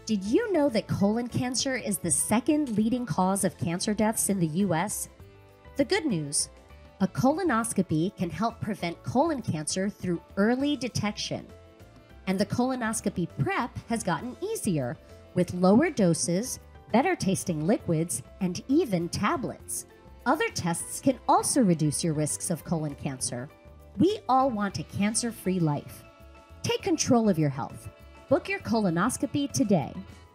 Did you know that colon cancer is the second leading cause of cancer deaths in the US? The good news: a colonoscopy can help prevent colon cancer through early detection. And the colonoscopy prep has gotten easier with lower doses, better tasting liquids, and even tablets. Other tests can also reduce your risks of colon cancer. We all want a cancer-free life. Take control of your health. Book your colonoscopy today.